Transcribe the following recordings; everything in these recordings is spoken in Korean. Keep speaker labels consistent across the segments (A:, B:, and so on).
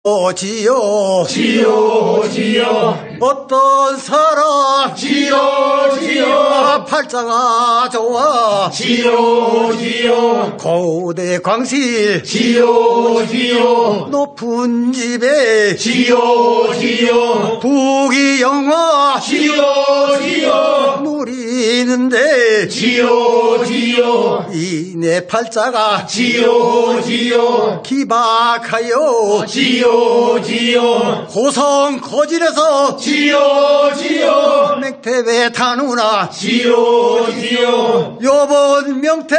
A: 지요
B: 지요
A: 어떤 사람
B: 지요
A: 팔자가 좋아
B: 지요
A: 고대 광실
B: 지요
A: 높은 집에
B: 지요
A: 북이 영화
B: 지요
A: 물이 있는데
B: 지요
A: 이내 팔자가
B: 지요
A: 기박하여
B: 지요
A: 고성 거질에서
B: 지요
A: 맹태배 타누나
B: 지요
A: 요번 명태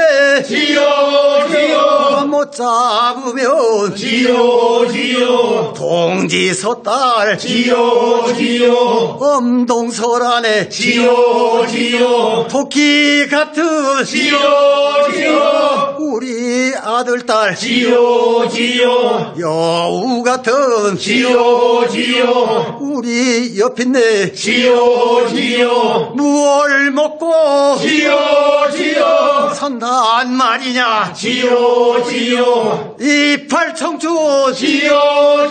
B: 지요
A: 못 잡으면
B: 지요
A: 동지 섣달
B: 지요
A: 엄동설안에
B: 지요
A: 토끼 같은
B: 지요
A: 우리 아들딸
B: 지요
A: 여우 같은
B: 지요
A: 우리 옆인네
B: 지요
A: 무얼 먹고
B: 지요
A: 산단 말이냐
B: 지요
A: 이팔 청춘
B: 지요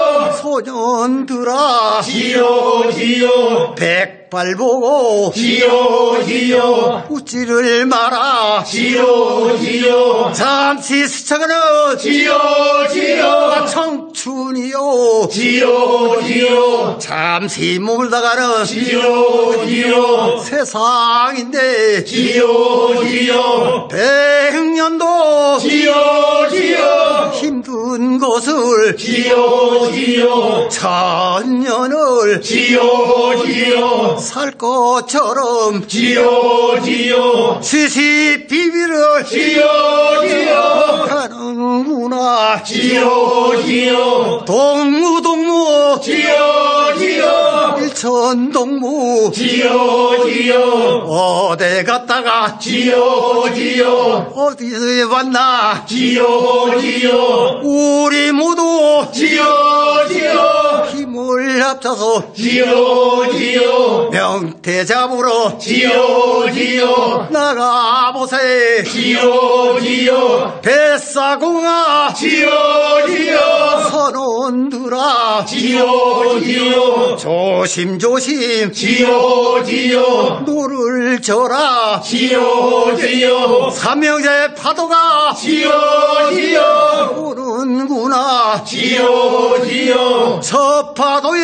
A: 소년들아
B: 지요
A: 백발 보고
B: 지요
A: 웃지를 마라
B: 지요
A: 잠시 스쳐가는
B: 지요
A: 청춘이요
B: 지요
A: 잠시 머물다가는
B: 지요
A: 세상인데
B: 지요
A: 백년도
B: 지요
A: 힘든 것을
B: 지요
A: 천년을
B: 지요
A: 살 것처럼
B: 지요
A: 시시 비비를
B: 지요
A: 가는구나
B: 지요
A: 동무
B: 지요
A: 일천동무
B: 지요
A: 어디 갔다가
B: 지요
A: 어디서 왔나
B: 지요
A: 우리 모두
B: 지요
A: 힘을 합쳐서
B: 지요
A: 명태 잡으러
B: 지요
A: 나가보세
B: 지요
A: 뱃사공아
B: 지요
A: 선원들아
B: 지요
A: 조심조심
B: 지요
A: 노를 져라
B: 지요
A: 삼형제 파도가
B: 지요
A: 오는구나
B: 지요
A: 저 파도에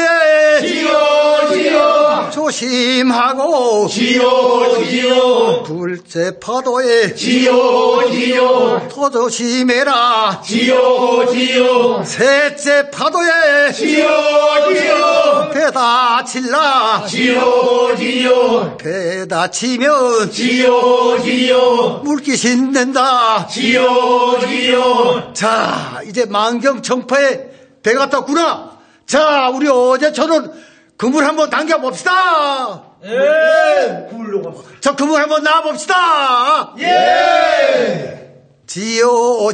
B: 지요
A: 조심하고
B: 지요
A: 둘째 파도에
B: 지요
A: 더 조심해라
B: 지요
A: 셋째 파도에
B: 지요
A: 배다 칠라
B: 지요
A: 배다 치면
B: 지요
A: 물귀신 된다
B: 지요
A: 자 이제 만경청파에 배가 떴구나. 자 우리 어제처럼 그물 한번 당겨봅시다.
B: 예.
A: 저 그물 한번 나와봅시다.
B: 예.
A: 지요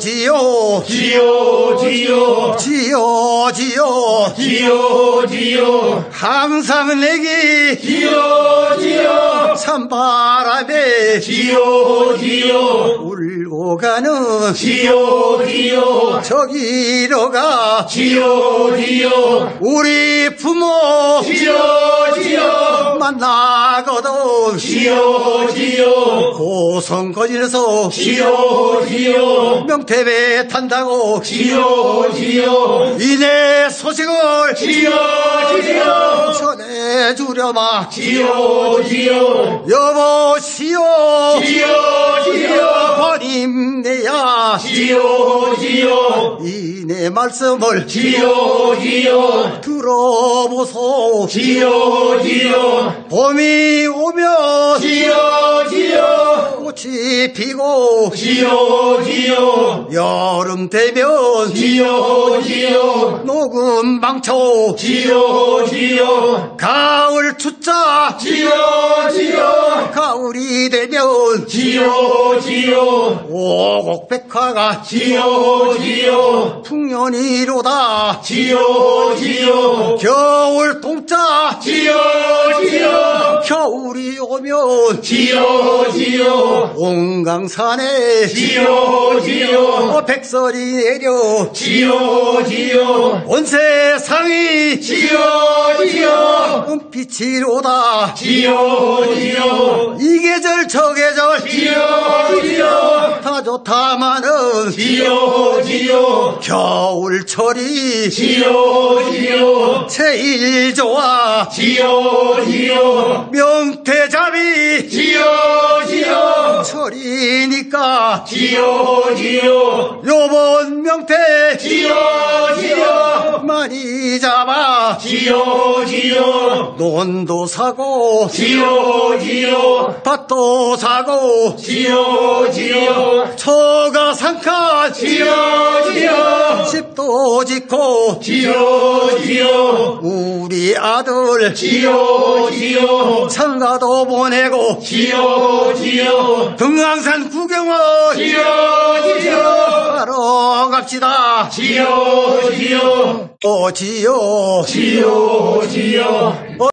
A: 항상 내기
B: 지요
A: 찬바람에
B: 지요
A: 울고 가는
B: 지요
A: 저기로 가
B: 지요
A: 우리 부모
B: 지요
A: 만나거든
B: 지요
A: 고성 거진에서
B: 지요
A: 명태배 탄다고
B: 지요
A: 이내 소식을
B: 지요
A: 전해주려마
B: 지요
A: 여보시오 버림내야
B: 지요
A: 이내 말씀을
B: 지요
A: 들어보소
B: 지요
A: 봄이 오면
B: 지요
A: 꽃이 피고
B: 지요
A: 여름 되면
B: 지요
A: 녹음 방초
B: 지요
A: 가을 추자
B: 지요
A: 가을이 되면
B: 지요
A: 오곡백화가
B: 지요
A: 풍년이로다
B: 지요
A: 겨울 동자
B: 지요
A: 겨울이 오면
B: 지요
A: 옹강산에
B: 지요 지요
A: 백설이 내려
B: 지요 지요
A: 온 세상이
B: 지요 지요
A: 은빛이로다
B: 지요 지요
A: 이 계절 저 계절
B: 지요 지요
A: 다 좋다마는
B: 지요 지요
A: 겨울철이
B: 지요 지요
A: 제일 좋아
B: 지요 지요
A: 명태잡이
B: 지요 지요
A: 철이니까
B: 지요 지요
A: 요번 명태
B: 지요 지요
A: 많이 잡아
B: 지요 지요
A: 논도 사고
B: 지요 지요
A: 밭도 사고
B: 지요 지요
A: 처가 상칸
B: 지요 지요
A: 집도 짓고
B: 지요 지요
A: 우리 아들
B: 지요 지요
A: 장가도 보내고
B: 지요 지요
A: 금강산 구경을
B: 지요 지요
A: 하러 갑시다.
B: 지요 지요
A: 지요
B: 지요 지요